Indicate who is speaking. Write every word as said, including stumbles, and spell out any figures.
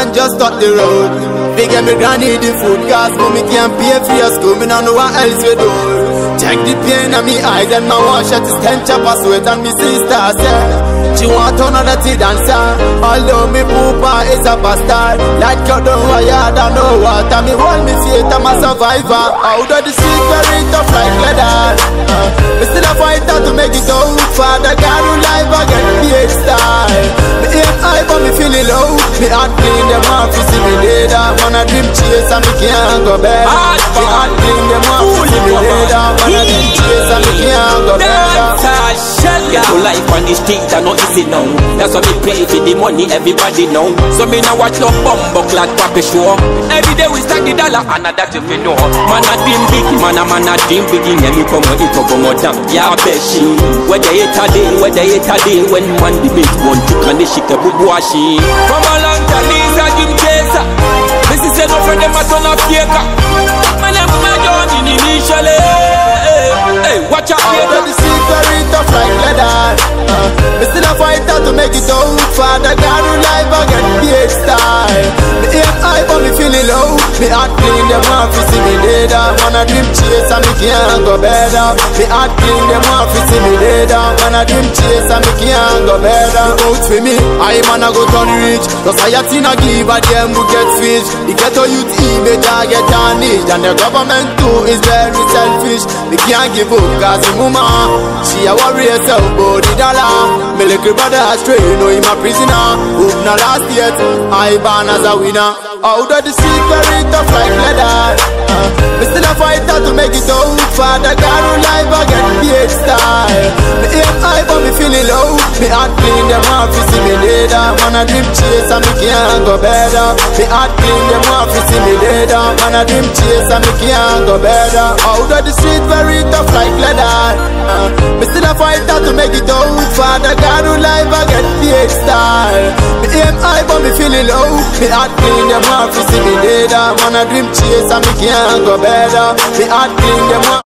Speaker 1: man just up the road. Big and me granny the food, cause mommy can't pay for your school, me don't know what else we do. Check the pain in me eyes and my wash at his ten chop a sweat and me sister said she want another tea dancer. Although me poopa is a bastard, like you don't wire, I know what and me hold me faith, I'm a survivor. Out of the street very tough like leather, uh, me still a fighter to make it out. Father God who life I get paid style. Me aim high but me feeling low. Me heart clean, them want to see me later. Man a dream chase and me can't go back. Me heart clean, them want to see me later. Man a dream chase and me can't go back.
Speaker 2: So life on the street I know easy now. That's why me pay for the money everybody know. So me now watch no bumbo clad papi show. Every day we stack the dollar and that you know. Man a dream big, man a man a dream big. Yeah me come on it up on my damn. Yeah bet she. Whether it a day, whether it a day. When man the big one to can the shit a bubu washi. From a long time these a dream chaser. This is enough for them a ton of faker. Man I'm my journey initially. Hey, watch out.
Speaker 1: Out of the street very tough like leather, uh, me still a fighter to make it out. Father God who life I get paid style. Me aim high but me feeling low. Me heart clean, them want to see me later. Man a dream chase and me can't go better. Me heart clean, them want to see me later. Man a dream chase and me can't go better. Out for me, I man a go turn rich. Society no give a damn who get switch. The ghetto youth eat better get tarnished, and the government too is very selfish. Me can't give up cause the woman, she a worry herself about the dollar. Me little brother astray, you know him a prisoner. Hope na last yet, I born as a winner. Out of the street very tough like leather, uh, me still a fighter to make it out. Father God who life I get paid style. Me aim high but me feeling low. Me heart clean, them want to see me later. Man a dream chase and me can't go better. Me heart clean, them want to see me later. Man a dream chase and me can't go better. Out of the street very tough like leather, uh, me still a fighter to make it out. Father God who life I get paid style. Me aim high but me feeling low. Me heart clean, them want to see me later. Man a dream chase and me can't go better. Me heart clean, them want